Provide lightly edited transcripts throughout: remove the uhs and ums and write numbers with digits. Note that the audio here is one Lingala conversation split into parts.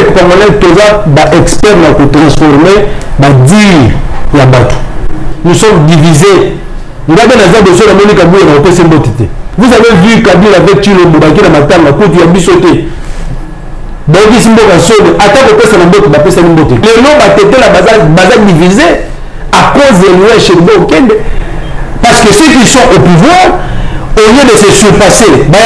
Congolais, tous experts dans transformer, dire la bateau. Nous sommes divisés. Vous avez vu Kabila avec Chilombo, qui a matin, la côte, il y a bisoté. Donc, il y a attaque au personne en botte, les noms ont la base divisée à cause de l'ouest chez nous. Parce que ceux qui sont au pouvoir, au lieu de se surpasser,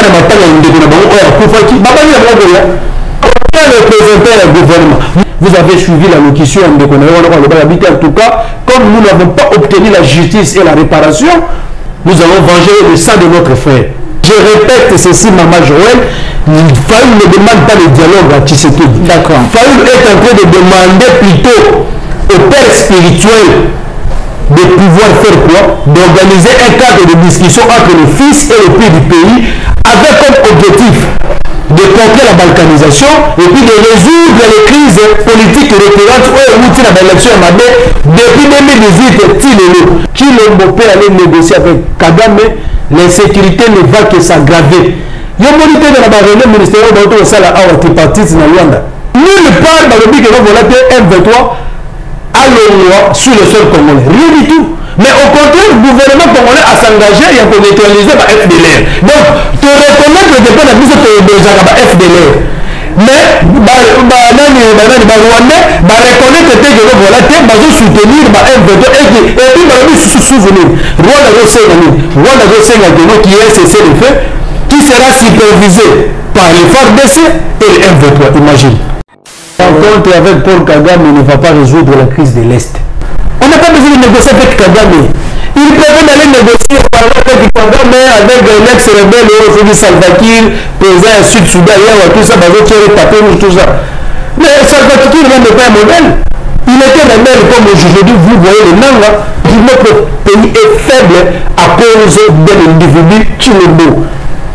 le gouvernement. Vous avez suivi la locution de en tout cas, comme nous n'avons pas obtenu la justice et la réparation, nous allons venger le sang de notre frère. Je répète ceci, Maman Joël, Fayoul ne demande pas le dialogue à Tshisekedi. D'accord. Fayoul est en train de demander plutôt au père spirituel de pouvoir faire quoi? D'organiser un cadre de discussion entre le fils et le père du pays avec comme objectif de contrer la balkanisation et puis de résoudre les crises politiques récurrentes où l'élection depuis 2018 Chilombo peut aller négocier avec Kagame, l'insécurité ne va que s'aggraver. Il y a une réunion ministérielle dans le salon à tripartite dans Luanda. Nulle part dans le but que nous avons M23 à l'ONU sur le sol congolais. Rien du tout. Mais au contraire, le gouvernement congolais a s'engagé et a neutralisé par FDLR. Donc, te reconnaître le dépôt de la mise de FDLR. Mais, Rwandais, reconnaître que nous avons soutenir M23 et puis nous souvenir. Rwanda qui est cessé le feu, qui sera supervisé par les FARDC et le M23, imagine. La rencontre avec Paul Kagame ne va pas résoudre la crise de l'Est. On n'a pas besoin de négocier avec Kagame. Il préfère d'aller négocier avec Kagame, avec l'ex-rebelle, Salva Kiir, président du Sud-Soudan, tout ça, tout ça. Mais Salva Kiir n'est pas un modèle. Il était rebelle comme aujourd'hui, vous voyez le nom là. Notre pays est faible à cause de l'individu Chilombo.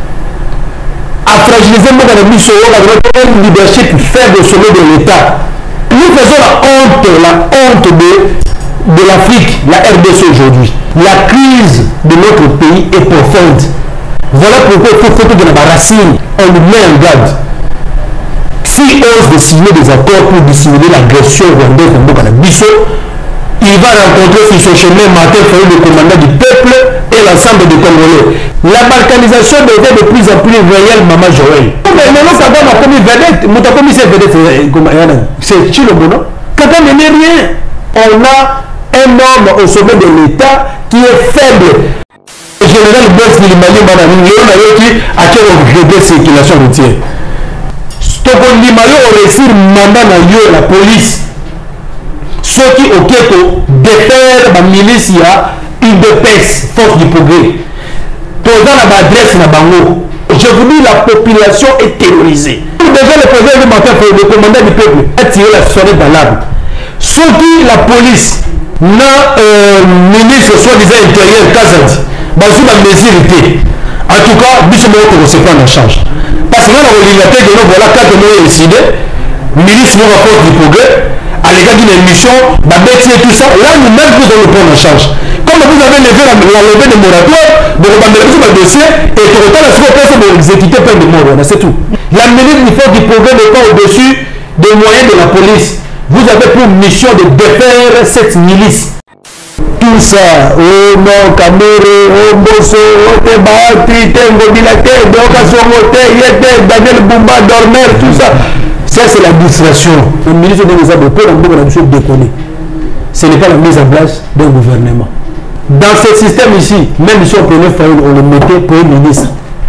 À fragiliser notre leadership faible au sommet de l'État. Nous faisons la honte de l'Afrique, la RDC aujourd'hui. La crise de notre pays est profonde. Voilà pourquoi il faut que la racine, on nous met en garde. S'il ose de signer des accords pour dissimuler l'agression rwandaise dans le Bisso, il va rencontrer sur son chemin Martin Fayoul, le commandant du peuple et l'ensemble des Congolais. La balkanisation devient de plus en plus réelle, Maman Joël. Mais maintenant, Kagame a commis vedette. Moutakomi c'est vedette. C'est Chilombo, non? Kagame n'est rien. On a un homme au sommet de l'État qui est faible. Le général Boss Limalim Manami, Léon qui a quel regret de circulation routière. Stokon Limayo aurait réussi mandat dans la police. Ceux qui ont défaire la milice, il y a une dépense, force du progrès. Dans la adresse na bango. Je vous dis, la population est terrorisée. Déjà, le président du matin, le commandant du peuple, a tiré la sonnette d'alarme. Ceux qui, la police, n'a ministre soi-disant intérieur, Kazadi, basé dans les mesures. En tout cas, nous sommes au se prendre en charge. Parce que dans le ligateur de nous, voilà 4 mois décidé, ministre de la force du progrès, à l'égard d'une émission, et tout ça, là nous-mêmes nous allons le prendre en charge. Comme vous avez levé la levée de moratoire, vous avez le dossier et tout le temps, la personne de l'exécuter plein de morts, c'est tout. La ministre du force du progrès n'est pas au-dessus des moyens de la police. Vous avez pour mission de défaire cette milice. Tout ça, oh non, Kamere, oh Bosso, oh Tebati, Tengo Dilate, Dokason Mote, Daniel Bumba, Dormer, tout ça. Ça, c'est la distraction. Le ministre de l'État de Paul, on a déconné. Ce n'est pas la mise en place d'un gouvernement. Dans ce système ici, même si on prenait Fayoul, on le mettait Premier ministre.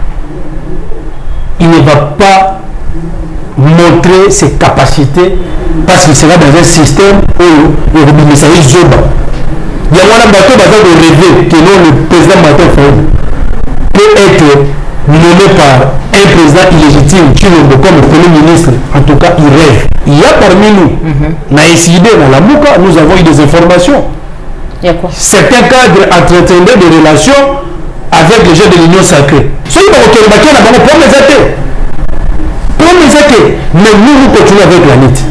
Il ne va pas montrer ses capacités parce qu'il sera dans un système où le ministère Zoba. Il y a un bateau de rêver que le président Martin Fayoul peut être nommé par un président illégitime comme Premier ministre. En tout cas, il rêve. Il y a parmi nous, dans la Mouka, nous avons eu des informations. Certains cadres entretenaient des relations avec les gens de l'Union sacrée. Ceux qui ont été pour les athées. Mais nous continuons avec la lutte.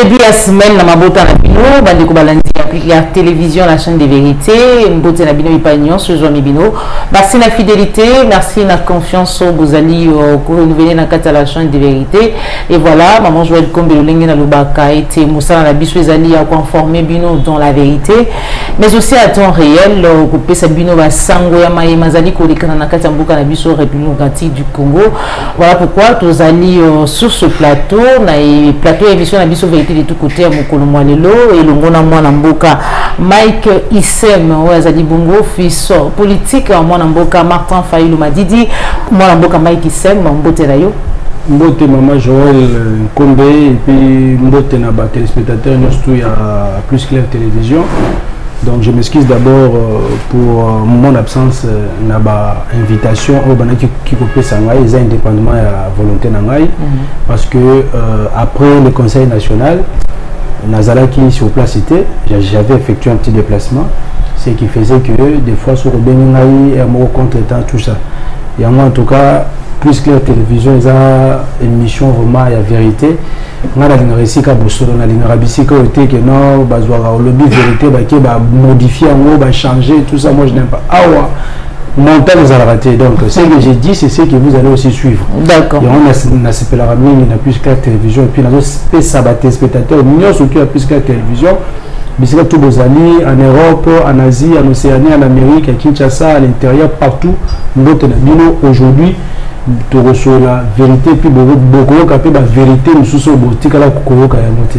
début de la semaine, na mabota na bino, bande ko balandi la télévision, la chaîne des vérités, mbote na bino ipagnon, ce jour bino. Merci la fidélité, merci la confiance au Bozali pour renouveler na kata la chaîne des vérités. Et voilà, maman Joël Kombe Lolenge na lobaka été Moussa na biso ezali a conformer bino dans la vérité, mais aussi à temps réel, couper sa bino ba sango ya maye mazali ko lekana na kata mboka na biso République démocratique du Congo. Voilà pourquoi tous allés sur ce plateau, na plateau émission na biso vérité de tout côté à mokolo mwalelo et longona mwana mboka Mike Issem wazali bongo fils politique mwana mboka Martin Fayulu Madidi mwana mboka Mike Issem mbote la yo mbote maman Joël Kombe et puis mbote na ba téléspectateurs surtout à Plus Clair Télévision. Donc je m'excuse d'abord pour mon absence na ba invitation au banaki qui copé sangai les indépendamment à volonté nangai parce que après le conseil national Nazala qui sur place était j'avais effectué un petit déplacement, ce qui faisait que des fois sur Beningaï et à mon contre-temps tout ça. Et en tout cas Plus Clair Télévision ils a une mission vraiment à vérité. On a une récit à Bossolo, on a une rabisi qui était que non, bazouara au lobby vérité, qui va modifier en gros, va changer tout ça. Moi je n'aime pas. Ah ouais. Montant vous allez rater. Donc ce que j'ai dit, c'est ce que vous allez aussi suivre. D'accord. Et on a ce la ramine, il a Plus Clair Télévision et puis on a aussi sabaté spectateurs, nous surtout à Plus Clair Télévision. Mais c'est tous vos amis en Europe, en Asie, en Océanie, en Amérique, à Kinshasa, à l'intérieur, partout. Nous aujourd'hui. Tu reçois la vérité puis beaucoup capé la vérité nous sous boutique la kokoroka ya moté.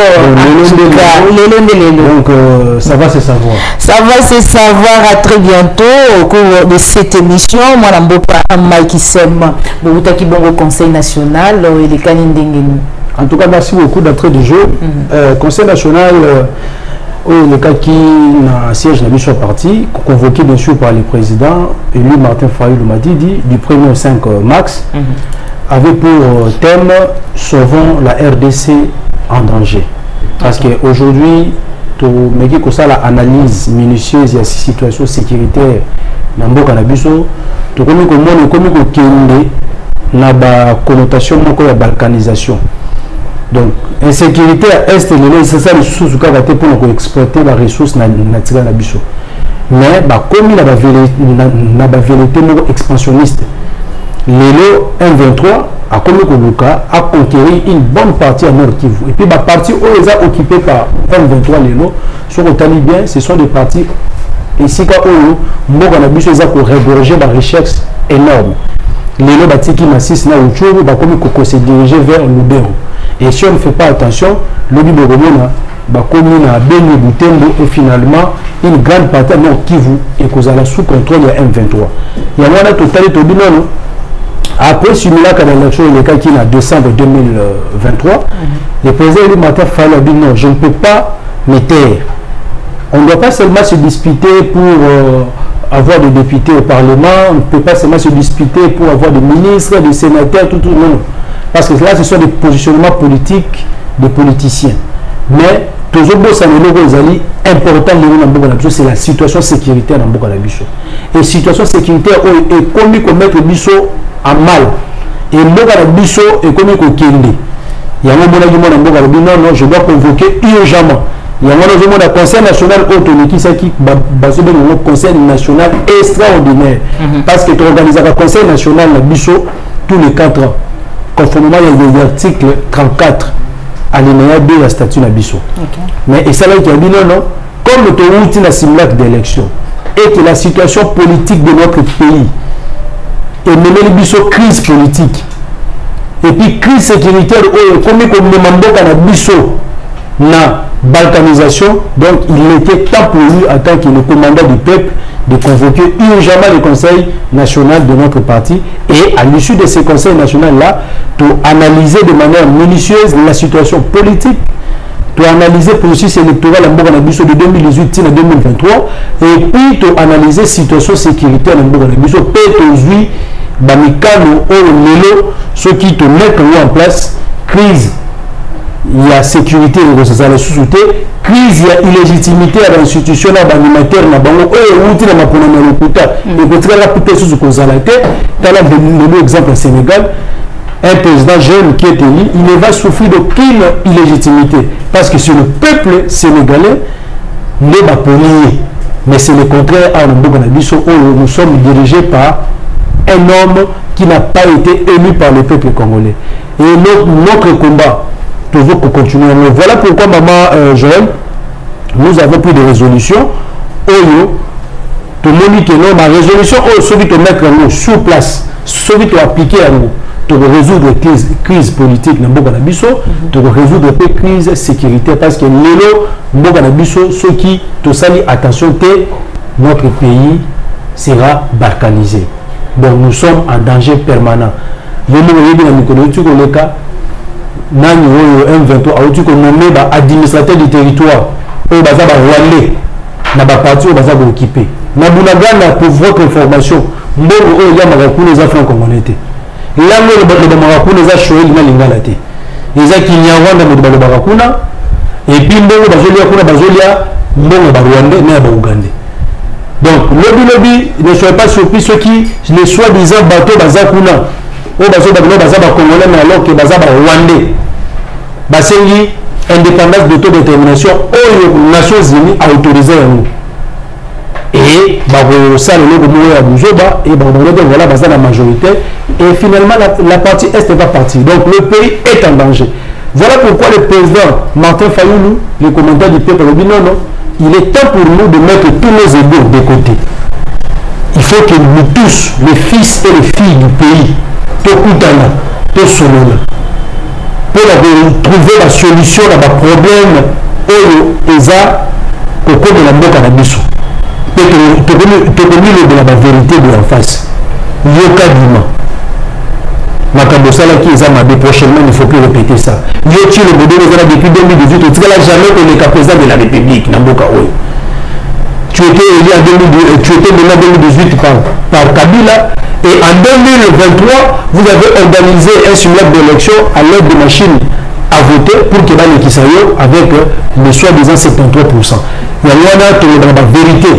Donc ça va se savoir. Ça va se savoir à très bientôt au cours de cette émission. Moi la mboka Mike Issem botaki bongo conseil national et les kanindengeni. En tout cas merci beaucoup d'entrée du jeu. Conseil national le cas qui n'a siège n'a soit parti, convoqué bien sûr par le président élu Martin Fayulu Madidi du 1er au 5 mars, avait pour thème sauvons la RDC en danger. Parce qu'aujourd'hui, tu as ça l'analyse minutieuse de la situation sécuritaire dans le Canabiso, tu connais comment la connotation de la balkanisation. Donc, insécurité à Est, c'est ça les sous pour exploiter la ressource naturelle. Mais, comme il y a la vérité expansionniste, l'élo 123 a conquéri une bonne partie à Nord Kivu. Et puis, la partie où ils sont occupés par 123 l'élo, sont au Talibien, ce sont des parties ici où ils ont regorgé la recherche énorme. L'élo batiki massis na uchuru comme se diriger vers Lubero. Et si on ne fait pas attention, le Bibogomona va communiquer à Beni Butembo et finalement une grande partie de Nord Kivu et qu'on a la sous contrôle de M23. Il y a un totalité de non. Après celui-là, quand l'élection est qui en décembre 2023, le président du matin fallait dire non, je ne peux pas me taire. On ne doit pas seulement se disputer pour avoir des députés au Parlement, on ne peut pas seulement se disputer pour avoir des ministres, des sénateurs, tout, non. Parce que là, ce sont des positionnements politiques des politiciens. Mais, important, c'est la situation sécuritaire dans Boka Bisso. Et la situation sécuritaire est comme qu'on met le Bisso en mal. Et Boka Bisso est comme qu'on kende. Il y a un moment où non, je dois convoquer urgemment. Il y a un moment où le Conseil national autonome qui basé sur le Conseil national extraordinaire. Parce que tu organises le Conseil national Bisso tous les 4 ans. Conformément à l'article 34 alinéa 2 de la statut Nabiso. Mais et ça là qui a dit non, comme le outil na simulacre d'élection et que la situation politique de notre pays est menée Nabiso crise politique et puis crise sécuritaire comme on demande à Nabiso na balkanisation, donc il était temps pour lui en tant que le commandant du peuple de convoquer urgemment le conseil national de notre parti et à l'issue de ce conseil national-là, pour analyser de manière minutieuse la situation politique, pour analyser le processus électoral en Bourg-en-Abisso de 2018 à 2023 et puis pour analyser la situation sécuritaire en Bourg-en-Abisso, peut-être aujourd'hui, Bamikano ou Lelo, ceux qui te mettent en place, crise. Il y a sécurité et la société, crise, il y a illégitimité à l'institution alimentaire, il y a et exemple au Sénégal, un président jeune qui est élu, il ne va souffrir d'aucune illégitimité. Parce que c'est le peuple sénégalais n'est pas polié. Mais c'est le contraire à Mboka-Nabiso où nous sommes dirigés par un homme qui n'a pas été élu par le peuple congolais. Et notre combat, toujours pour continuer. Voilà pourquoi, maman Joël, nous avons pris des résolutions. Tout le monde dit que non, ma résolution, celui qui mettre sur place, celui qui appliquer à nous, pour résoudre la crise politique dans Mboka-Nabiso, pour résoudre la crise sécuritaire. Parce que l'élo, Mboka-Nabiso, ceux qui te salient attention, notre pays sera balkanisé. Donc nous sommes en danger permanent. Nous avons administrateur du territoire, au bazar rwandais, na ba parti au bazar occupé. Na bunagana pour votre information, mbongo oyo ya makakuna za franc congolais. Là le makakuna za shoeli na lingala te. Eza kinyarwanda mu bakakuna et puis mbongo bazolia kuna bazolia mbongo ba rwandais na ba ougandais. Donc lobby ne soyez pas surpris ceux qui les soi-disant bateau bazakuna au bazo ba congolais mais alors que bazaba rwandais. Basengi indépendance d'autodétermination aux Nations Unies a autorisé et voilà la majorité et finalement la partie est va partir, donc le pays est en danger. Voilà pourquoi le président Martin Fayoulou, le commandant du peuple, dit non, il est temps pour nous de mettre tous nos égaux de côté. Il faut que nous tous, les fils et les filles du pays, Tokutana, Tosolona, pour trouver la solution à nos problèmes et ça au cours de la Mboka-Nabiso. De la vérité de la face. Yoka Dima. Makabosala qui est à prochainement, il ne faut plus répéter ça. Yoti le modèle depuis 2018, tu n'as jamais été le président de la République, Namboka Oyo. Tu étais élu en 2018 par Kabila. Et en 2023, vous avez organisé un simulacre d'élection à l'aide de machines à voter pour que les Kisayo avec le soi-disant 73%. Il y a la vérité.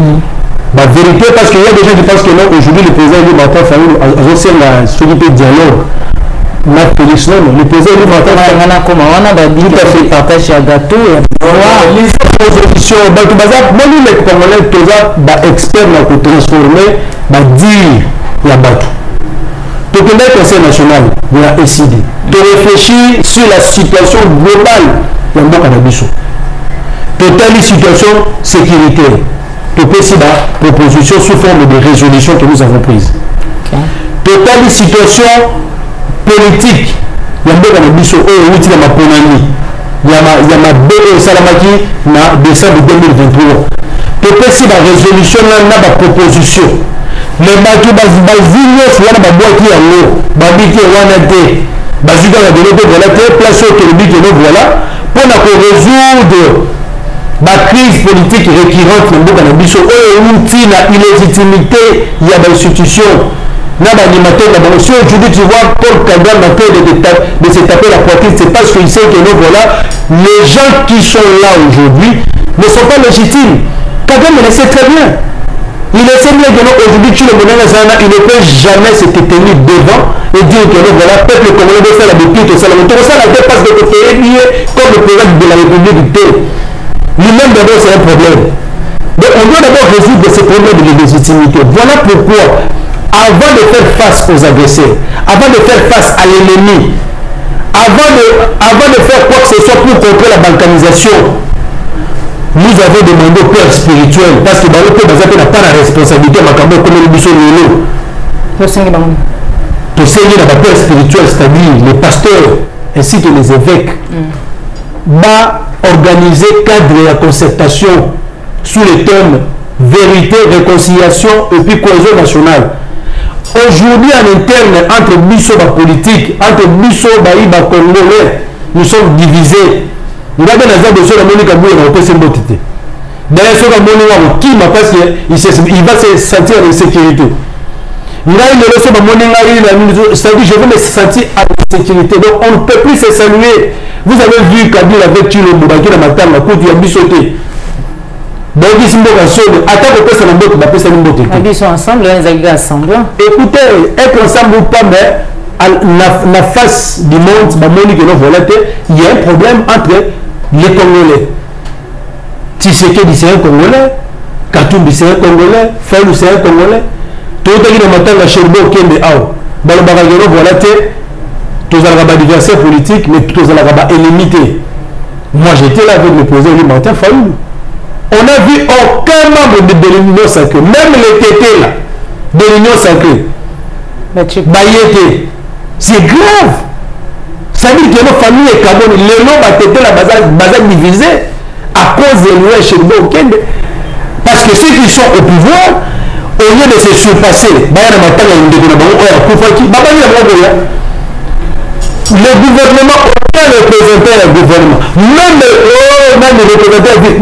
La vérité, parce qu'il y a des gens qui pensent que non, aujourd'hui le président de Martin Fayoulou a aussi la solidité dialogue. Félix, non, le président de Martin Fayoulou on a dit tout à fait partage à gâteau et les oppositions, moi les Congolais, tous les experts pour transformer, dire la bateau. Donc le Conseil national de la SID de réfléchir sur la situation globale de Mboka-Nabiso. Totale situation sécuritaire. Tout aussi la proposition sous forme de résolution que nous avons prise. Totale situation politique. Mboka-Nabiso au outil de ma ponani. Il y a ma BE Salamaki na décembre 2023. Tout aussi la résolution na ma proposition. Mais bato bazilio fulana babwaki yango babiki wana te bazuka na développé voilà te place au télébique no voilà pour na résoudre la crise politique récurrente na Mboka-Nabiso oyo outil na illégitimité ya ba institution na ba animateur na bango. Si aujourd'hui tu vois Paul Kagame en train de se taper la poitrine, c'est parce qu'il sait que no voilà les gens qui sont là aujourd'hui ne sont pas légitimes. Kagame le sait très bien. Il est semblé que aujourd'hui, il ne peut jamais se tenir devant et dire que voilà, le peuple congolais veut faire la bêtise, tout ça, la tête parce que c'est lié comme le président de la République. Lui-même d'abord, c'est un problème. Donc on doit d'abord résoudre ce problème de légitimité. Voilà pourquoi, avant de faire face aux agresseurs, avant de faire face à l'ennemi, avant de faire quoi que ce soit pour contrer la balkanisation, nous avons demandé au père spirituel, parce que dans le père n'a pas la responsabilité, comme le bisson de tout ce qui est le père spirituel, c'est-à-dire les pasteurs ainsi que les évêques, va organiser cadre de la concertation sous les thèmes vérité, réconciliation et puis cohésion nationale. Aujourd'hui, en interne, entre bisso politique, entre bisso congolais, nous sommes divisés. Il a bien besoin de Monica Boué dans le PC Mbotité. D'ailleurs, ce Monica parce qu'il va se sentir en sécurité. Il a une leçon de Monica, c'est-à-dire je veux me sentir en sécurité. Donc on ne peut plus se saluer. Vous avez vu Kabila avec Tilo Moubaki dans ma table, la côte, il a bissoté. Donc ils sont ensemble. Attends que personne n'a pas de ils sont ensemble, ils sont ensemble. Écoutez, être ensemble ou pas, mais la face du monde, il y a un problème entre les Congolais. Tshisekedi c'est un Congolais, Katumbi c'est un Congolais, Fayulu c'est un Congolais. Tout le monde a Cherbo Kende Ao. Tous les adversaires politiques, mais tous les illimité. Moi j'étais là avec le président Martin Fayulu. On n'a vu aucun membre de l'Union sacrée, même les tétés là, de l'Union sacrée. C'est grave. Ça veut dire que nos familles et Kabon, les noms tétés la base divisée à cause de l'Union Cherbo Kende. Parce que ceux qui sont au pouvoir, au lieu de se surpasser, le gouvernement, aucun représentant du gouvernement, même le représentant dit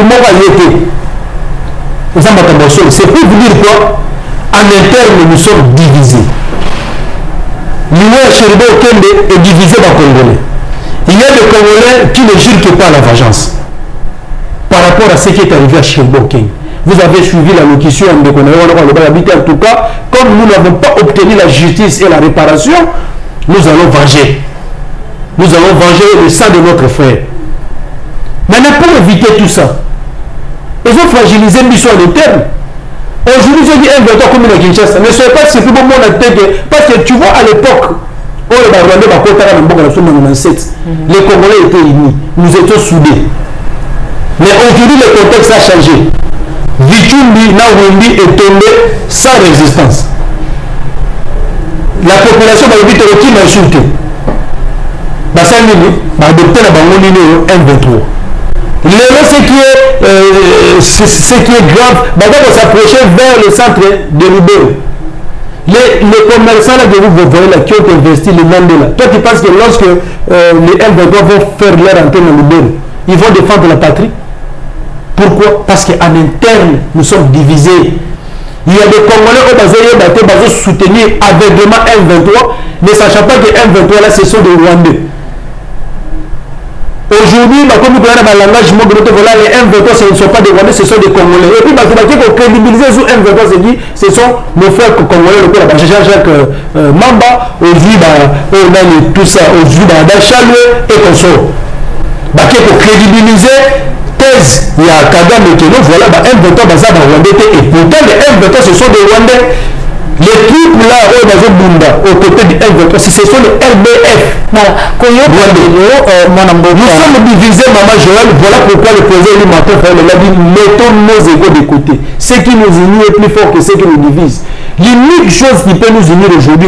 c'est pour vous dire quoi? En interne, nous sommes divisés. L'Union Cherbo Kende est divisée par Congolais. Il y a des Congolais qui ne jurent que par la vengeance par rapport à ce qui est arrivé à Cherbo Kende. Vous avez suivi la locution de Congolais, en tout cas, comme nous n'avons pas obtenu la justice et la réparation, nous allons venger. Nous allons venger le sang de notre frère. Maintenant, pour éviter tout ça, ils ont fragilisé Mission à l'interne. Aujourd'hui, j'ai dit un voteur comme la Kinshasa. Ne soyez pas surpris pour mon tête. Parce que tu vois, à l'époque, les Congolais étaient unis. Nous étions soudés. Mais aujourd'hui, le contexte a changé. Vitumbi, Nawindi est tombé sans résistance. La population va éviter qui m'a insulté. Adopté la bangonine M23. Ce qui est grave, on s'approcher vers le centre de Lubero. Les commerçants là, vous voyez là, qui ont investi le Mandela. Toi, tu penses que lorsque les M23 vont faire leur antenne à Lubero, ils vont défendre la patrie? Pourquoi? Parce qu'en interne, nous sommes divisés. Il y a des Congolais qui ont soutenir aveuglément M23, ne sachant pas que M23 là, ce sont des Rwandais. Aujourd'hui, comme nous avons un langage, les M23 ce ne sont pas des Rwandais, ce sont des Congolais. Et puis, pour crédibiliser sur M23, c'est dit, ce sont nos frères Congolais, Jacques Mamba, aujourd'hui, on a tout ça, aujourd'hui, Chaloué et consort. Pour crédibiliser, thèse, il y a Kagame qui nous voilà, M23 baza Rwandais et pourtant les M23 ce sont des Rwandais. Les troupes là au côté du M23, ce sont les LBF. Voilà. Nous sommes divisés, Maman Joël, voilà pourquoi le président Martin Fayulu a dit mettons nos égos de côté. Ce qui nous unit est plus fort que ce qui nous divise. L'unique chose qui peut nous unir aujourd'hui,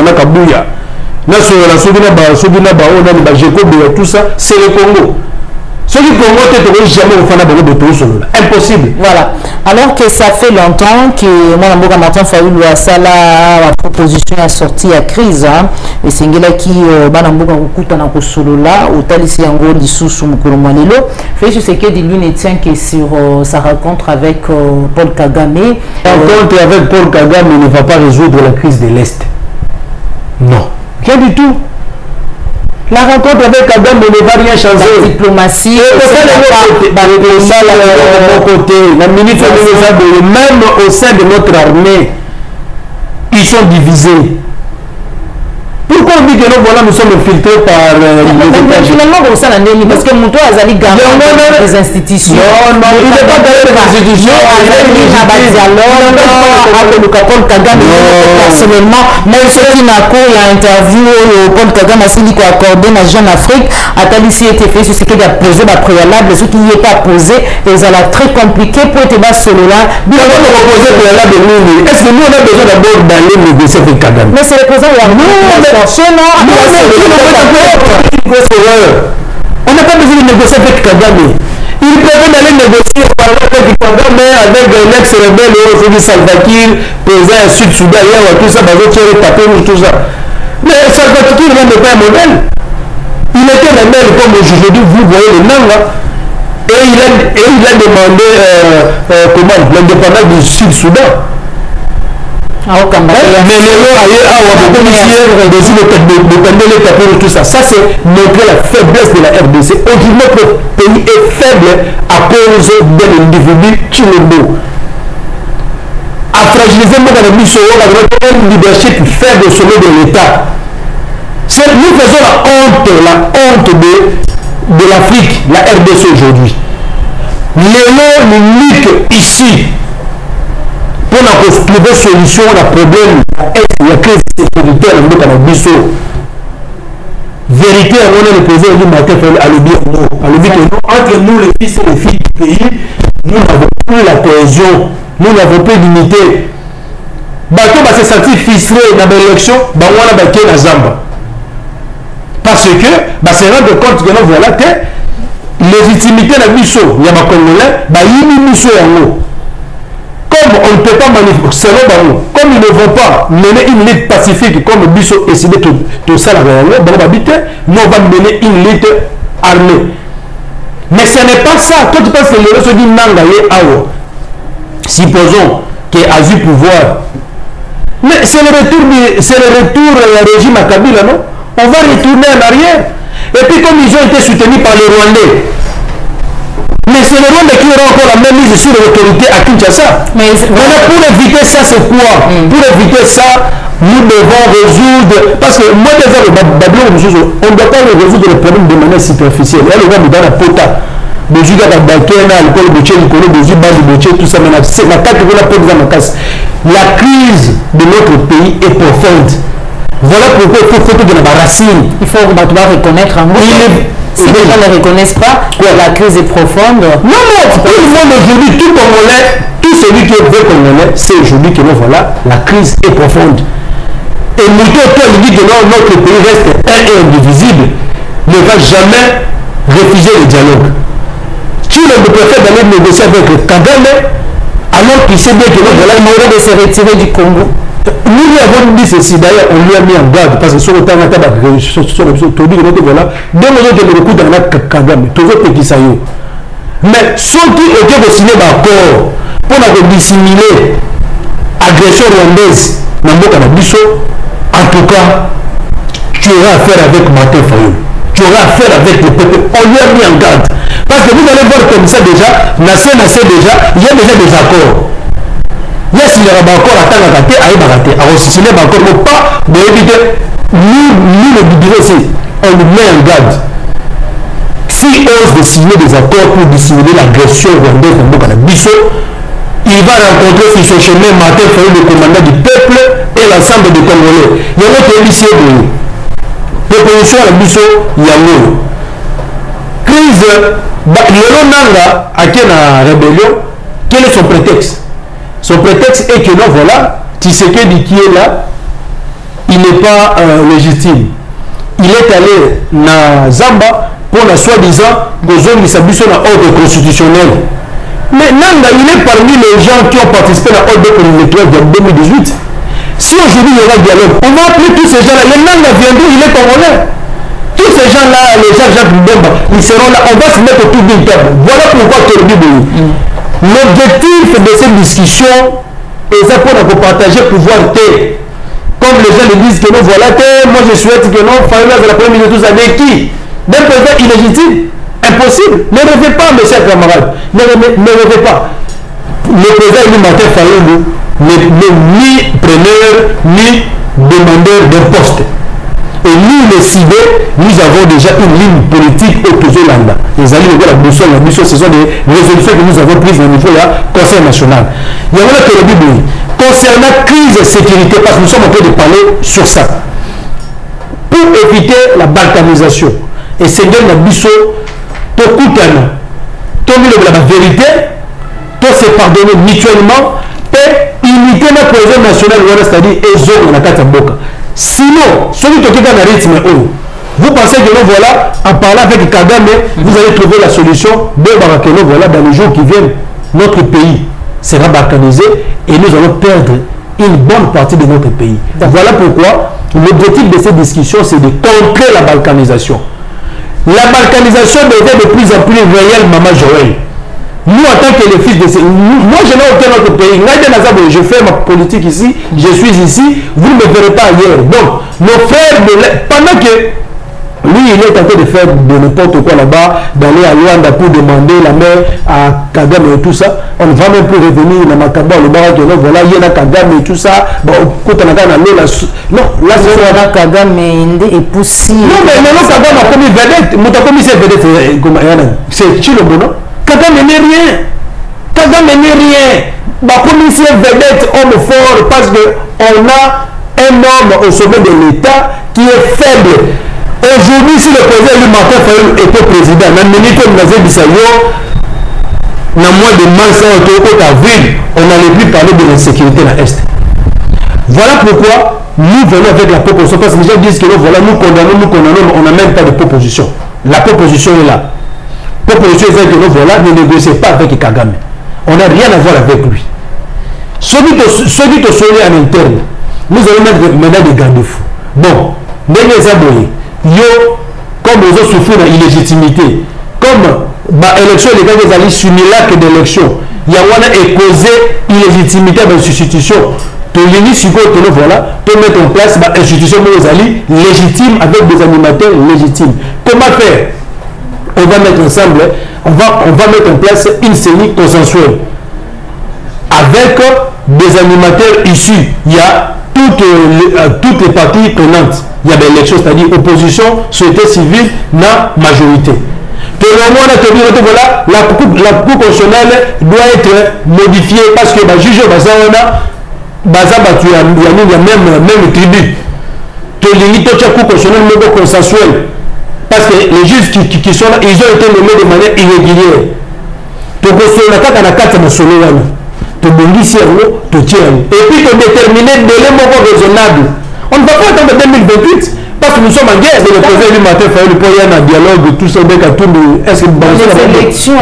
tout ça, c'est le Congo. Impossible. Voilà. Alors que ça fait longtemps que moi, Martin Fayulu a ça la proposition a sorti à crise. Et c'est là qui Banamboka Kutana Kosolola, au Talissi Ango, Lissous, Mukolomalelo. Fait ce que lui ne tient que sur sa rencontre avec Paul Kagame. La rencontre avec Paul Kagame ne va pas résoudre la crise de l'Est. Non. Rien du tout. La rencontre avec Kagame ne va rien changer. La diplomatie, la ministre même au sein de notre armée, ils sont divisés. Pourquoi on dit que nous sommes filtrés par finalement, parce que Mouto Azali garde des institutions. Non, il n'est pas garde des institutions. Paul Kagame, personnellement, même ceux qui n'a pas interview Paul Kagame a dit qu'on accordé à Jeune Afrique, a Talissi été fait sur ce qu'il a posé ma préalable, ce qui n'y est pas posé, et ça a très compliqué pour être bas solo là. Est-ce que nous on a besoin d'abord d'aller négocier avec Kagame? Mais c'est le président on n'a pas besoin de négocier avec Kagame. Il préfère d'aller négocier avec Kagame, avec l'ex-rebelle au Salva Kiir, président Sud-Soudan, tout ça, tout ça. Mais Salva Kiir n'est pas un modèle. Il était rebelle comme aujourd'hui, vous voyez le nom là. Et il a demandé l'indépendance du Sud-Soudan. Tout ça, ça c'est montrer la faiblesse de la RDC. Aujourd'hui, notre pays est faible à cause d'un individu qui est beau. À fragiliser un leadership faible au sommet de l'État. Nous faisons la honte de l'Afrique, la RDC aujourd'hui. Les luttes ici pour trouver solution à problème de la crise sécuritaire dans notre pays. Vérité, on est le président du matin à le dire non. Entre nous, les fils et les filles du pays, nous n'avons plus la cohésion, nous n'avons plus d'unité. Bato va se sentir ficelé dans l'élection, on a battu la Zamba. Parce que, se rendre compte que nous voilà que légitimité de la mission, il y a ma congolais, il y a une mission en haut. Comme on ne peut pas manifester, comme ils ne vont pas mener une lutte pacifique, comme Bissot et décidé tout ça, nous on va mener une lutte armée. Mais ce n'est pas ça. Toi tu penses que les gens se disent Nangaye, supposons qu'il a eu pouvoir. Mais c'est le retour au régime à Kabila, non? On va retourner en arrière. Et puis comme ils ont été soutenus par les Rwandais, mais c'est le Rwanda qui aura encore la même mise sur l'autorité à Kinshasa. Mais voilà, pour éviter ça, c'est quoi? Pour éviter ça, nous devons résoudre. Parce que moi, déjà, on ne doit pas résoudre le problème de manière superficielle. Il y a le gars dans la pota. Tout ça, la crise de notre pays est profonde. Voilà pourquoi il faut que la racine. Il faut reconnaître un mot. Si les gens ne reconnaissent pas que la crise est profonde. Non, tout le monde aujourd'hui, tout Congolais, tout celui qui est vrai Congolais, c'est aujourd'hui que voilà, la crise est profonde. Et nous, toi, il dit que notre pays reste un et indivisible, ne va jamais refuser le dialogue. Qui ne préfère d'aller négocier avec le Kagame alors qu'il sait bien que voilà, il aurait de se retirer du Congo. Nous lui avons dit ceci, d'ailleurs on lui a mis en garde parce que sur le temps on a dit que voilà, dès que le recours dans la Kagame, toujours petit ça y est. Mais ceux qui ont signé d'accord pour dissimuler l'agression rwandaise dans le Canabiso, en tout cas, tu auras affaire avec Martin Fayoul. Tu auras affaire avec le peuple. On lui a mis en garde. Parce que vous allez voir comme ça déjà, Nassé déjà, il y a déjà des accords. Il y a s'il y a encore à temps à rater, à y rater. Alors si ce n'est pas encore pas, mais éviter, nous le budget aussi, on le met en garde. S'il ose de signer des accords pour dissimuler l'agression rwandaise dans le Canabiso, il va rencontrer sur son chemin Martin Fayoul, le commandant du peuple et l'ensemble des Congolais. Il y a un autre lycée de l'opposition à la Bisso, il y a l'eau. Crise, le Nanga a quelle rébellion, quel est son prétexte? Son prétexte est que non, voilà, Tshisekedi qui est là, il n'est pas légitime. Il est allé dans Zamba pour la soi-disant besoin de sa mission dans l'ordre constitutionnel. Mais Nanga, il est parmi les gens qui ont participé à l'ordre constitutionnel de 2018. Si aujourd'hui il y aura dialogue, on va appeler tous ces gens-là. Les Nanga viendront, il est congolais. Tous ces gens-là, les Jacques Mbemba, ils seront là. On va se mettre autour d'une table. Voilà pourquoi l'objectif de cette discussion est ça pour partager pouvoir T. Comme les gens le disent que non, voilà T, moi je souhaite que non, Fayoul la première ministre, tous avec qui? D'un président illégitime. Impossible. Ne rêvez pas, mes chers camarades. Ne rêvez pas. Le président élu Martin Fayoul n'est ni preneur, ni demandeur d'un poste. Et nous, les ciblés, nous avons déjà une ligne politique au Tozolanda. Les alliés de la mission, ce sont des résolutions que nous avons prises au niveau du Conseil national. Il y a un que le Bible concernant la crise de sécurité, parce que nous sommes en train de parler sur ça. Pour éviter la balkanisation, et Seigneur Nabiso, tout coûtant, tout la vérité, tout se pardonner mutuellement, et unité dans le projet national, c'est-à-dire Ezo dans la Katamboka. Sinon, celui qui est dans le rythme, vous pensez que nous voilà, en parlant avec Kagame, vous allez trouver la solution de Barakeno, voilà, dans les jours qui viennent, notre pays sera balkanisé et nous allons perdre une bonne partie de notre pays. Voilà pourquoi l'objectif de cette discussion, c'est de contrer la balkanisation. La balkanisation devient de plus en plus réelle, Maman Joël. Nous, en tant que les fils de ces... Moi, je n'ai aucun autre pays. Je fais ma politique ici, je suis ici, vous ne me verrez pas ailleurs. Donc, nos frères, pendant que lui il est en train de faire de n'importe quoi là-bas, d'aller à Luanda pour demander la main à Kagame et tout ça. On ne va même plus revenir dans Makaba, le bar que voilà, il y a Kagame et tout ça. Bon, quand on a dans l'eau, non, là c'est Kagame et Poussi. Non, mais maintenant Kagame a commis vedette, mon commis cette vedette, c'est Chilombo, non? Kagame n'est rien. Kagame n'est rien. Ma commissaire vedette, homme fort, parce qu'on a un homme au sommet de l'État qui est faible. Aujourd'hui, si le président Martin Fayulu était président, dans le minute où nous avons dans moins de mars avril, on n'allait plus parler de l'insécurité dans l'Est. Voilà pourquoi nous venons avec la proposition, parce que les gens disent que voilà, nous condamnons, on n'a même pas de proposition. La proposition est là. La proposition est que nous voilà, ne négociez pas avec Kagame. On n'a rien à voir avec lui. Celui qui sont en interne, nous allons mettre maintenant des garde-fous. Bon, les aboyés, yo, comme les autres souffrent d'illégitimité, comme l'élection, les gars, ils allaient similaires d'élection, il y a une causé illégitimité dans l'institution. Pour l'initiative que nous voilà, pour mettre en place une institution légitime avec des animateurs légitimes. Comment faire? On va mettre ensemble, on va mettre en place une série consensuelle avec des animateurs issus. Il y a toutes les parties prenantes. Il y a des élections, c'est-à-dire opposition, société civile, la majorité. Pour le moment, voilà, la Cour constitutionnelle doit être modifiée parce que le juge il y a même tribu. La Cour constitutionnelle n'est pas consensuelle. Parce que les juges qui sont là, ils ont été nommés de manière irrégulière. Donc, on a et puis de déterminer des délais raisonnables. On ne va pas attendre 2028 parce que nous sommes en guerre. Le président du matin fait un dialogue, tout ça, est-ce que les élections,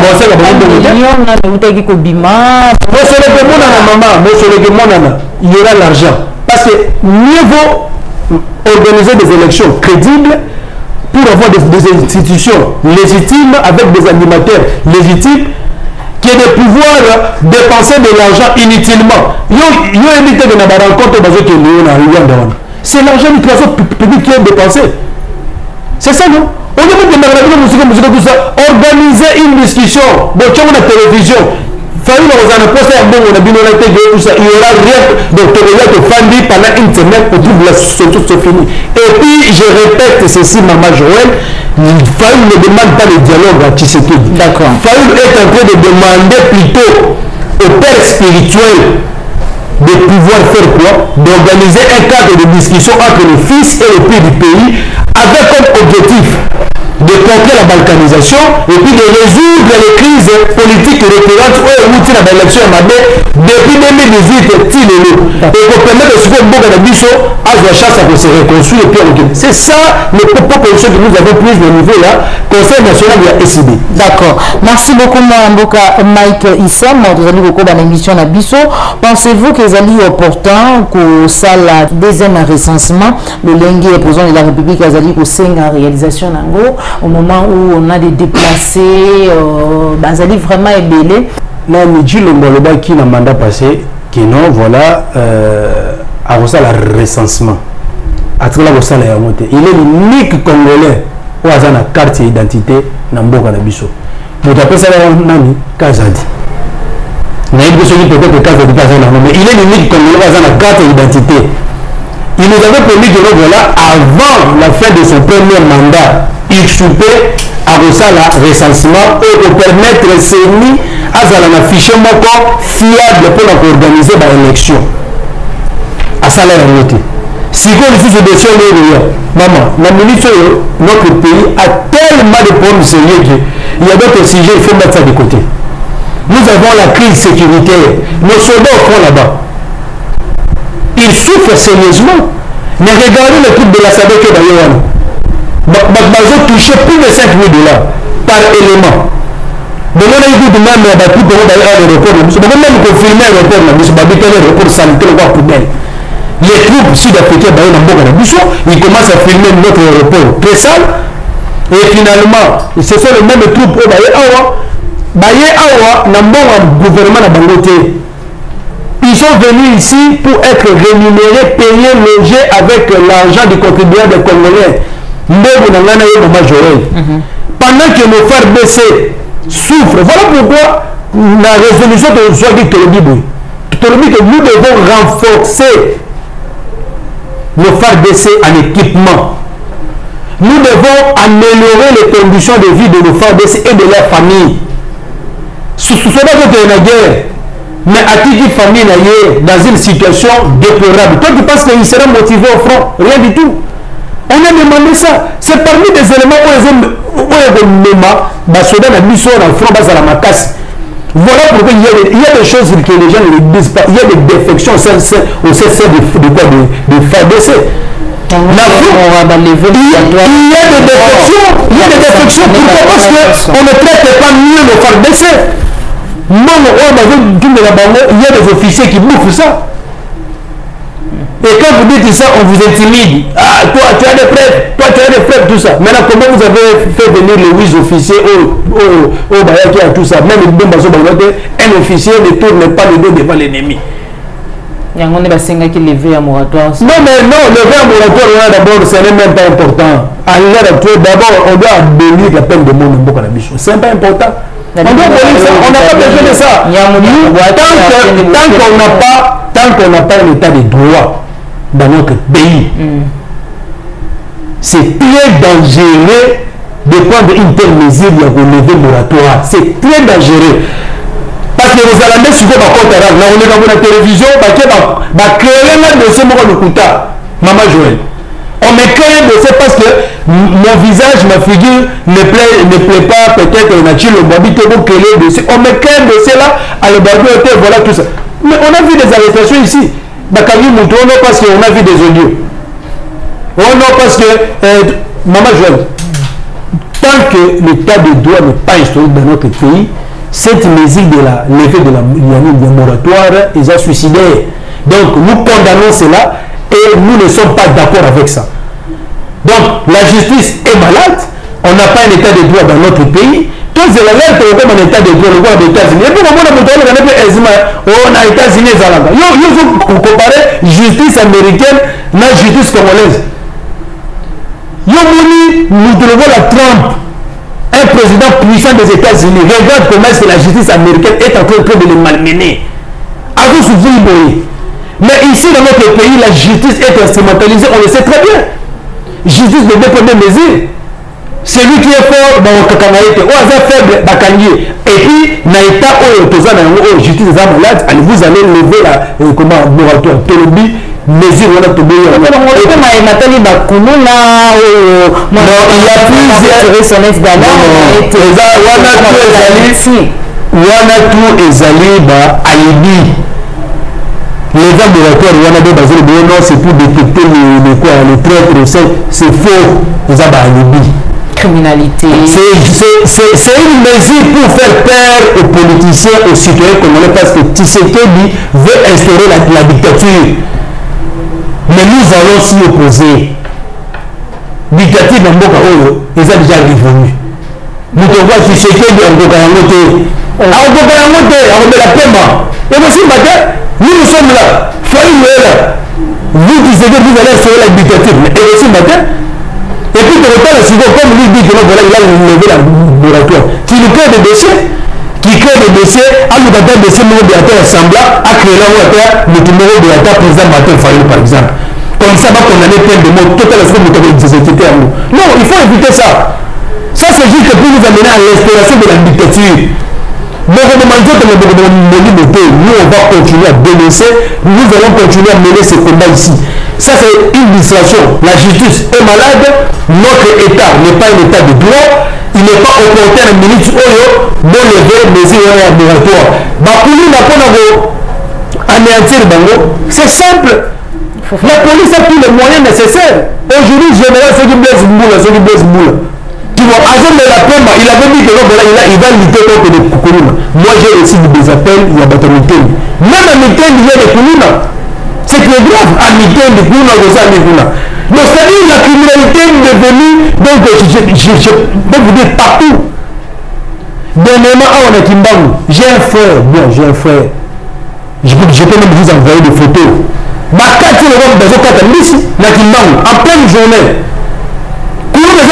il y aura l'argent. Parce que mieux vaut organiser des élections crédibles pour avoir des institutions légitimes avec des animateurs légitimes qui est de pouvoir dépenser de l'argent inutilement. C'est l'argent du trésor public qui est dépensé. C'est ça, non? On demande de tout ça. Organiser une discussion. Bon, tu as la télévision. Il y aura rien. Donc, tu vas pendant une semaine pour tout la société se finit. Et puis, je répète ceci, Maman Joël. Fayulu ne demande pas le dialogue à Tshisekedi. D'accord. Fayulu est en train de demander plutôt au père spirituel de pouvoir faire quoi? D'organiser un cadre de discussion entre le fils et le père du pays avec comme objectif de contrer la balkanisation et puis de résoudre les crises politiques récurrentes où dans l'élection depuis 2018 et pour permettre de ce Mboka Nabiso à la chance pour se reconstruire et puis c'est ça les propositions que nous avons prises au niveau là Conseil national de la SID. D'accord. Merci beaucoup Mboka Mike Issam, vous allez beaucoup dans l'émission Nabiso. Pensez-vous que les alliés opportuns que ça la deuxième recensement le Lengue président de la République Azali au sein de la réalisation nango au moment où on a des déplacés, Bazali vraiment ébélé. Non, mais dit le Moloba qui n'a mandat passé, qui non, voilà, a reçu le recensement. À travers le salaire à monter. Il est l'unique Congolais où il a une carte d'identité dans Mboka Nabiso. Pour taper ça, Nani, Kazadi. Mais il peut-être Kazadi, mais il est l'unique Congolais où il a une carte d'identité. Il nous avait promis que voilà, avant la fin de son premier mandat, il soupait à le recensement et pour permettre de CENI à un fichier fiable pour organiser l'élection. À ça, la noté. Si vous avez ce dossier, maman, la ministre de notre pays a tellement de problèmes sérieux qu'il y a d'autres sujets, il faut mettre ça de côté. Nous avons la crise sécuritaire. Nos soldats au front là-bas. Ils souffrent sérieusement. Mais regardez le truc de la SADC d'ailleurs. Ils ont touché plus de 5 000 $ par élément. Mais on a eu de même tout le monde à l'aéroport. On a même confirmé l'aéroport. On a l'aéroport sanitaire ou poubelle. Les troupes sud-africaines ils commencent à filmer notre aéroport très sale. Et finalement, ce sont les mêmes troupes au gouvernement à Bangote. Ils sont venus ici pour être rémunérés, payés, logés avec l'argent du contribuable congolais. Mbogo Nangana et Maman Joël. Pendant que nos frères BC souffrent, voilà pourquoi la résolution de soit dit Tolobi, que nous devons renforcer nos frères BC en équipement. Nous devons améliorer les conditions de vie de nos frères BC et de leur famille. Ce n'est pas que la guerre, mais à qui dit famille dans une situation déplorable. Toi tu penses qu'il sera motivé au front? Rien du tout. On a demandé ça. C'est parmi des éléments où ils ont soldats dans le front bas à la macasse. Voilà pourquoi il y a des choses que les gens ne disent pas. Il y a des défections au sein de quoi de FABC. Il y a des défections. Pourquoi? Parce qu'on ne traite pas mieux nos FABC. Il y a des officiers qui bouffent ça. Et quand vous dites ça, on vous intimide. Ah, toi, tu as des preuves, tout ça. Maintenant, comment vous avez fait venir les 8 officiers au Bayaki à tout ça? Même un officier ne tourne pas le dos devant l'ennemi. Il y a un qui qui levé à moratoire. Non, mais non, lever à moratoire, d'abord, ce n'est même pas important. D'abord, on doit abolir la peine de mort dans beaucoup d'habitudes. Ce n'est pas important. On doit abolir ça. On n'a pas besoin de ça. Tant qu'on n'a pas un état de droit dans notre pays, c'est très dangereux de prendre une telle mesure de relever moratoire. C'est très dangereux. Parce que les Hollandais, si vous avez un compte arabe, on est dans la télévision, créer un dossier, Maman Joël. On me crée un dossier parce que mon visage, ma figure ne plaît pas, peut-être on a tué le babi, pour créer le dossier. On me crée un dossier là, à le babi, voilà tout ça. Mais on a vu des arrestations ici. Parce qu'on a vu des audios. On a parce que, Maman Joël, tant que l'état de droit n'est pas instauré dans notre pays, cette mesure de la levée de la moratoire est suicidaire. Donc nous condamnons cela et nous ne sommes pas d'accord avec ça. Donc la justice est malade, on n'a pas un état de droit dans notre pays. Tous les alerte comme un état de droit le droit des États-Unis. Et puis on a les États-Unis, on compare justice américaine à la justice congolaise. Nous devons la Trump, un président puissant des États-Unis. Regarde comment est-ce que la justice américaine est en train de le malmener. Mais ici dans notre pays, la justice est instrumentalisée, on le sait très bien. Justice de deux premières mesures. Celui qui est fort, est faible, et puis, justice des armes malades, vous allez lever la moratoire. Mesure, il y a plusieurs. Les laboratoires, il y en a des basés, non, c'est pour détecter les traîtres, c'est faux, les alibi. Criminalité. C'est une mesure pour faire peur aux politiciens, aux citoyens congolais, parce que Tshisekedi veut instaurer la dictature. Mais nous allons s'y opposer. Dictature dans Mboka Oyo, ils ont déjà révolu. Nous devons Tshisekedi en Gokayangote. En Gokayangote, en Belapema. Et aussi, nous sommes là. Faïl est là. Vous qui savez, vous allez instaurer la dictature. Et aussi, et puis, pour autant, comme lui dit que voilà, il a levé la moratoire. Qui nous crée des dossiers, à nous donner des dossiers numéro de la semblant à créer la moratoire, le numéro de la président Martin Fayou, par exemple. Comme ça, va condamner plein de mots, total est-ce que vous avez des sociétés à nous. Non, il faut éviter ça. Ça, c'est juste pour nous amener à l'instauration de la dictature. Nous, on va continuer à dénoncer, nous allons continuer à mener ce combat ici. Ça, c'est une distraction. La justice est malade, notre État n'est pas un État de droit, il n'est pas opportun à ministre Oyo de lever les mesures obligatoires. C'est simple. La police a tous les moyens nécessaires. Aujourd'hui, général, ceux qui blessent boule. Il avait dit que il va lutter contre les Koukoulina. Moi j'ai reçu des appels, il y a des Miteng. Même à Miteng, il y a des Koukoulina. C'est très grave. À Miteng, des Koukoulina, donc c'est-à-dire la criminalité est devenue, donc je peux vous dire partout. Dernièrement, on a Kimbangu. J'ai un frère. Je peux même vous envoyer des photos. Ma carte, c'est le roi de Kimbangu. En pleine journée.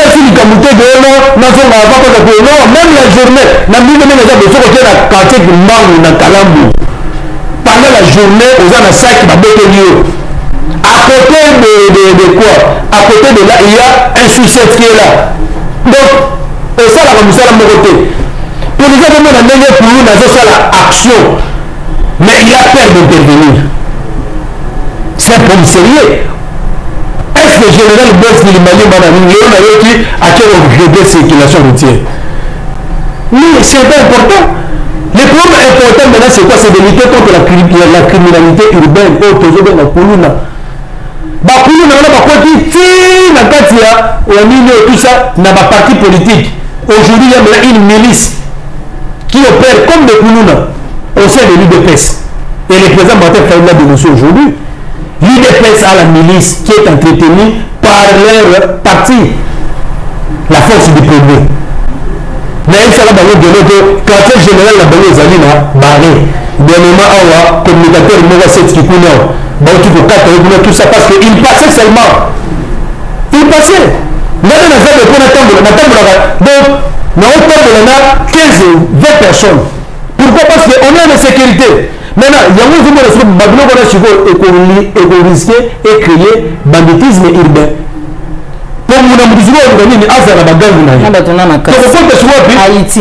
fini Kamouté de non, même la journée, n'a mis même les gens de la quartier de Mango, dans Kalambo. Pendant la journée, aux gens à sac, à côté de quoi? À côté de là, il y a un sous-chef qui est là. Donc, et ça, là, comme ça, la côté. Pour les gens, on a même pour nous, dans l'action. Mais il a peur d'intervenir. C'est un problème sérieux. Est-ce que le général Boss Nilimali Léon Ayoki a quel regret de circulation routière? Oui, c'est important. Le problème important maintenant, c'est quoi? C'est de lutter contre la criminalité urbaine. Oh, toujours dans la Kuluna. Bakuluna, on a pas dit, tiens, la Katia, on a mis tout ça dans ma parti politique. Aujourd'hui, il y a une milice qui opère comme des Kuluna au sein de l'UDPS. Et le président Martin Fayou l'a dénoncé aujourd'hui. L'UDPS a la milice qui est entretenue par leur parti, la force du progrès. Mais il s'agit de quartier général la banque Zalina, barré. Dernièrement, awa, communicateur, Mova 7 qui connaît, tout ça parce qu'il passait seulement. Il passait. Là, on a fait le point donc, on a 15-20 personnes. Pourquoi? Parce qu'on est en sécurité. Maintenant, il y a un moment où on a risqué et créer banditisme urbain. Pour nous, on a dit que nous avons la bagarre. Haïti.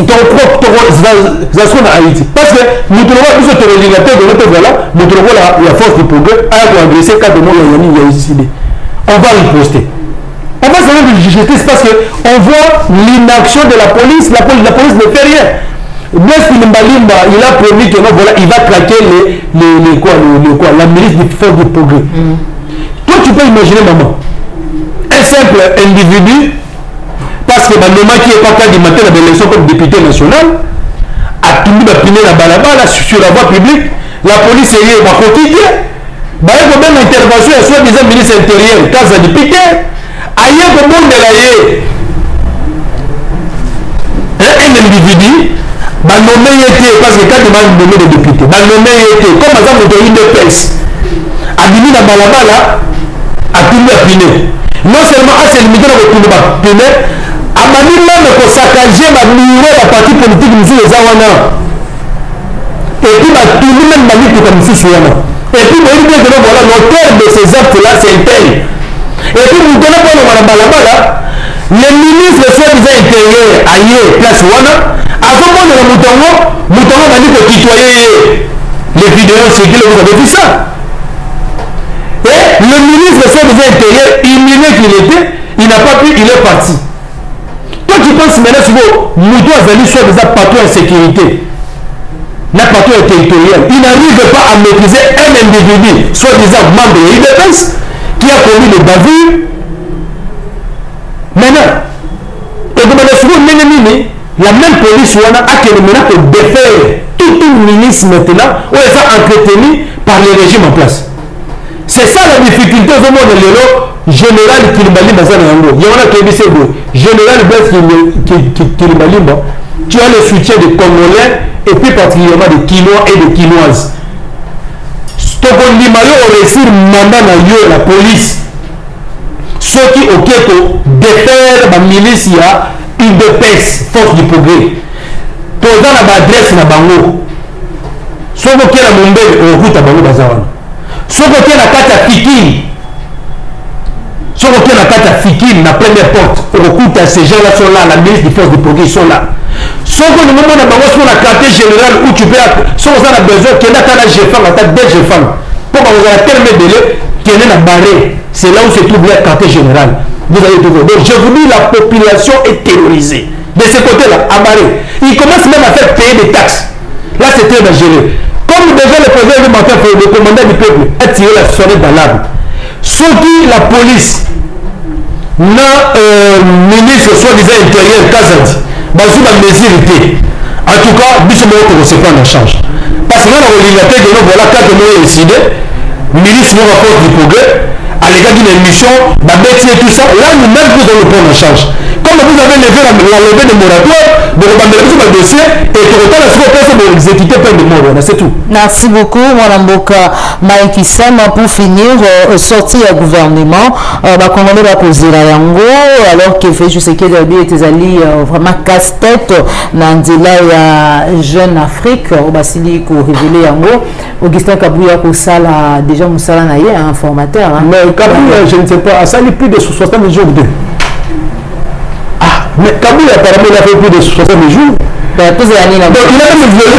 Parce que nous trouvons plus de régulateurs de notre voilà, nous trouvons la force du progrès à agresser quand de nous a décidé. On va riposter. On va se faire de justice parce qu'on voit l'inaction de la police. La police ne fait rien. Blaise Kilimbalimba, il a promis que non, voilà, il va craquer la milice du force du progrès. Toi, tu peux imaginer, maman, un simple individu, parce que le moment qui est pas cas du matin dans l'élection comme député national, a tout le monde piné la balabala sur la voie publique, la police est liée au quotidien. Il y a une intervention, soit disant ministre intérieur, Casa de Piquet, ailleurs au monde de la un individu, nommé était, parce que quand il m'a nommé le député, nommé était, comme par exemple de l'UDPS, a mis la balabala, a tout le piné. Non seulement à se limiter dans le tout le piné, a mis même pour saccager ma murée la partie politique de M. Zawana. Et puis, tout le monde m'a dit que comme si c'est et puis, vous voyez bien que voilà, l'auteur de ces actes-là, c'est un tel. Et puis, vous donnez pas le balabala, les ministres soi-disant intérieurs, ailleurs, place Wana, à ce moment de Moutongo m'a dit que tutoyer les vidéos circulent, vous avez vu ça. Et le ministre soi-disant intérieur, humilié qu'il était, il n'a pas pu, il est parti. Toi qui penses maintenant sur Mouton Azali soi-disant partout en sécurité, n'a partout territorial, il n'arrive pas à maîtriser un individu, soi-disant membre de l'UDPS, qui a commis le bavure. Maintenant, et comme la même police a qui est pour défaire tout une ministre maintenant, où elle est entretenue par les régimes en place. C'est ça la difficulté au moment de l'élo, général Kilimbalimba Zanango. Il y en a qui dit c'est beau. Général Kilimbalimba, tu as le soutien des Congolais et plus particulièrement des Quinois et des Quinoises. Stokondimayo aurait réussi mandat dans la police. Ceux qui ont défaire la milice, il y a une UDPS, force du progrès. Posant la adresse na bango. Ceux qui ont la Mumbai, on route à bango bazawan. Ceux qui ont la carte à Fikine. Ceux qui ont la carte à Fikine, la première porte, on route à ces gens-là sont là, la milice des forces du progrès sont là. Ceux qui ont la bango sur la carte générale où tu peux, ceux qui ont besoin, qui ont la GFAM, la tête des GFAM. Pour qu'on ait tellement de délai, qui est la barrée. C'est là où se trouve la quartier général. Vous allez trouver. Donc je vous dis, la population est terrorisée. De ce côté-là, à Barré. Ils commencent même à faire payer des taxes. Là, c'est très dangereux. Comme déjà le président le commandant du peuple a tiré la sonnette d'alarme. Ceux qui, la police, n'a ministre soi-disant intérieur, Kazadi, basé dans les mesures. En tout cas, nous sommes au se prendre en charge. Parce que là, on a de nous, voilà, quand on a décidé, ministre de la force du progrès, à l'égard d'une émission, et tout ça, là, nous-mêmes, nous allons le prendre en charge. Comme vous avez levé la levée de moratoire, donc on va mettre le dossier et tout le temps, la personne pour exécuter peine de mort. C'est tout. Merci beaucoup, Mwanamboka Mike Issam. Pour finir, sortir du gouvernement, Congolais va poser la yango, alors que fait juste qu'il y a des alliés vraiment casse-tête dans la jeune Afrique, au Basili pour révéler yango. Augustin Kabouya pour ça là déjà Moussala naïe un formateur. Mais Kabouya, je ne sais pas, ça a plus de 60 jours de. Ah, mais Kabouya apparemment il a fait plus de 60 jours. Donc il a même violé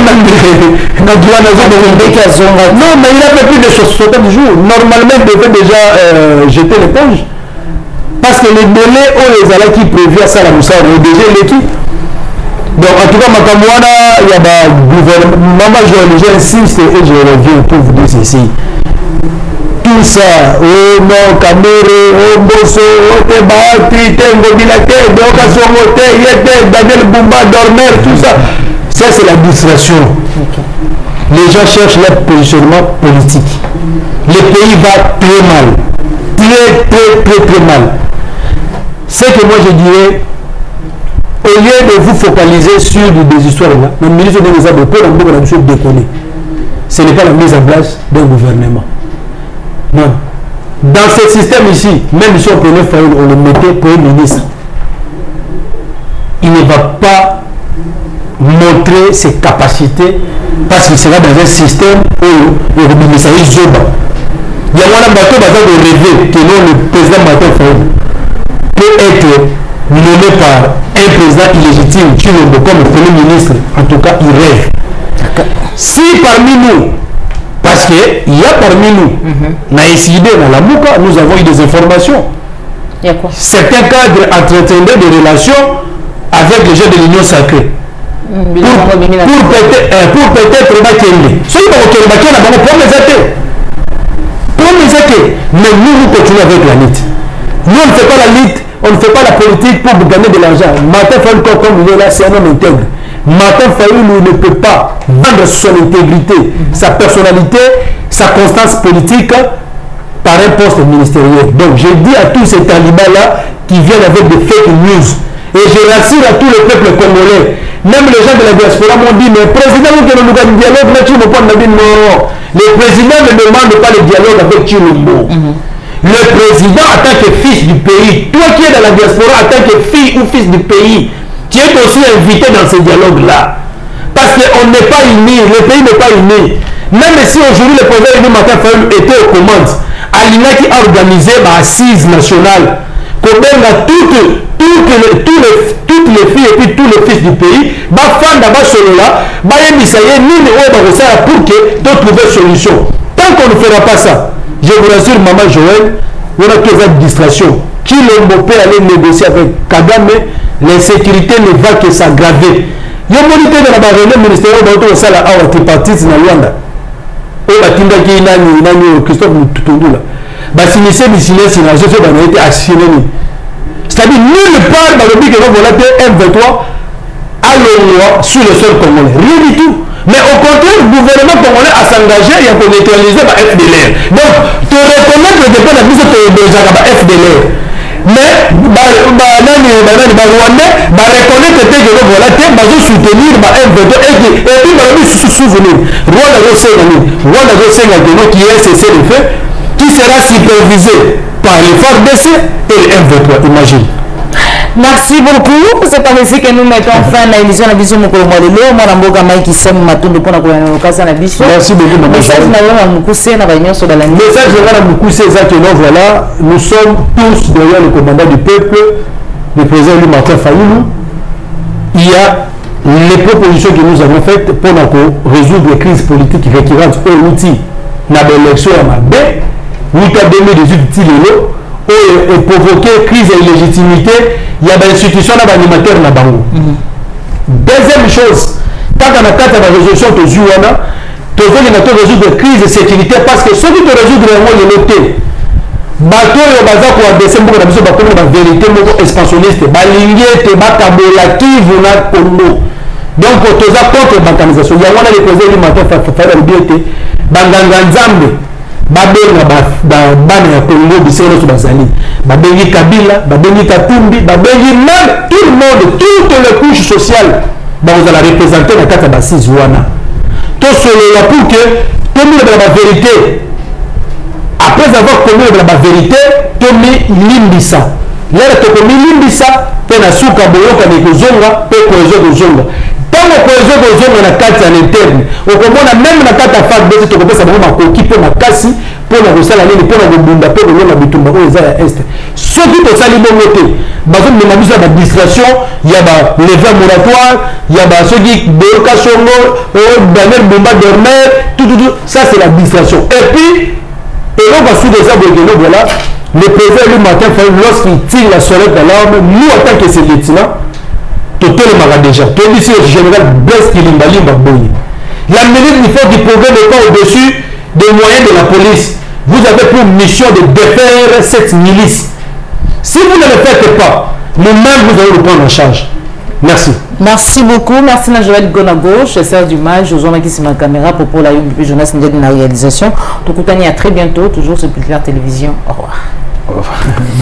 non, mais il a fait plus de 60 jours. Normalement, il devait déjà jeter l'éponge. Parce que les délais où les alliés qui prévoient ça, la Moussa, ont déjà l'équipe. Donc, en tout cas, Makamouana, il y a un gouvernement. Maman, j'insiste et je reviens pour vous dire ceci. Tout ça, oh non, Kamere, oh Bosso, oh Teba, Tengo, Bilate, Dokason, Mote, Yete, Daniel Boumba, Dormer, tout ça. Ça, c'est la distraction. Okay. Les gens cherchent leur positionnement politique. Le pays va très mal. Très mal. C'est que moi, je dirais, au lieu de vous focaliser sur des histoires là, le ministre des Arts de Paul, on a déconné. Ce n'est pas la mise en place d'un gouvernement. Non. Dans ce système ici, même si on prenait Fayoul, on le mettait Premier ministre. Il ne va pas montrer ses capacités parce qu'il sera dans un système où le ministère est Zoba. Il y a un bateau de rêver que non, le président Martin Fayoul peut être nommé par un président illégitime comme Premier ministre. En tout cas, il rêve. Si parmi nous, parce qu'il y a parmi nous, nous avons eu des informations. Certains cadres entretenaient des relations avec les gens de l'Union sacrée. Pour peut-être Bakende. Ceux qui vont pour les athées. Mais nous continuons avec la lutte. Nous, on ne fait pas la lutte, on ne fait pas la politique pour gagner de l'argent. Martin Fayoul, comme il est là, c'est un homme intègre. Martin Fayoul ne peut pas vendre son intégrité, sa personnalité, sa constance politique par un poste ministériel. Donc je dis à tous ces talibans-là qui viennent avec des fake news, et je rassure à tout le peuple congolais, même les gens de la diaspora m'ont dit, mais le président nous demande un dialogue, non, le président ne demande pas le dialogue avec Chilombo. Le président en tant que fils du pays, toi qui es dans la diaspora en tant que fille ou fils du pays, tu es aussi invité dans ce dialogue-là. Parce qu'on n'est pas unis, le pays n'est pas uni. Même si aujourd'hui le président du Martin Fayoul était aux commandes, Alina qui a organisé l'assise nationale, qu'on a toutes les filles et puis tous les fils du pays, fans d'abord là, pour que d'autres trouver solution. Tant qu'on ne fera pas ça, je vous rassure, maman Joël, on a toujours une distraction. Qui l'homme peut aller négocier avec Kagame, l'insécurité ne va que s'aggraver. Il y a un moniteur de la réunion ministérielle de la Awa tripartite dans Luanda. Et Batinda qui est Christophe Moutoundou. S'initier du silence, il a été actionné. C'est-à-dire, nulle part dans le but que vous voulez M23 à l'ONU sur le sol congolais. Rien du tout. Mais au contraire, le gouvernement congolais a s'engagé et a neutralisé par FDLR. Donc, tu reconnaître le dépôt de la mise de FDLR. Mais Rwandais reconnaître que voilà, tu vas soutenir M23 et puis se souvenir. Rwanda qui est cessé le feu, qui sera supervisé par les FARDC et le M23, imagine. Merci beaucoup. C'est par ici que nous mettons fin à l'émission de la vision de Mwanamboka Mike Issam Matundu pour la occasion de la vision. Merci beaucoup. Message voilà, nous sommes tous derrière le commandant du peuple, le président Martin Fayoul. Il y a les propositions que nous avons faites pour résoudre les crises politiques récurrentes au outil dans l'élection à Mabé, nous avons 2018 et provoquer crise et illégitimité, il y a des institutions animateurs na bango. Deuxième chose, quand on a quatre résolution de Zouana, tu veux résoudre crise de sécurité parce que ceux qui te résoudre le noté. Bateau et baza pour adresser beaucoup de la vérité expansionniste, balingete, batabolative na Congo. Donc tu as contre la bancanisation. Il y a un des présidents du matin faire le biété, banganganzambe. babenga bana ya Congo biselo to bazali babengi Kabila babengi Katumbi babengi même tout le monde toutes les couches sociales vous allez représenter la carte bassise wana tout cela pour que tout le la vérité après avoir connu la vérité tout mi limbisa là to komi limbisa pe na suka boyoka ni kuzonga pe kozonga tango kozonga na carte à l'interne okomona même na carte fac bese to kopesa bango makoki pe makasi pour la recelle nini pour la bunda pe kolonga bitumba o eza ya est ce qui to sali bongo te bazo me mabiso ba distraction ya ba lever moratoire ya ba ceux qui boyoka songo o Daniel Bumba dormir tout ça c'est la distraction et puis et on va sous des arbres de voilà le président le matin lorsqu'il tire la sonnette d'alarme nous en tant que ces lieutenants tout le monde déjà tout ici le général Blaise Kilimbalimba Boye la ministre il faut qu'il progresse le pas au-dessus des moyens de la police. Vous avez pour mission de défaire cette milice. Si vous ne le faites pas, nous-mêmes vous allez le prendre en charge. Merci. Merci beaucoup. Merci à Joël Gonago, chasseur d'image, aux hommes qui sont ma caméra pour la journée de la réalisation. Tout à très bientôt, toujours sur Plus Clair Télévision. Au revoir. Au revoir.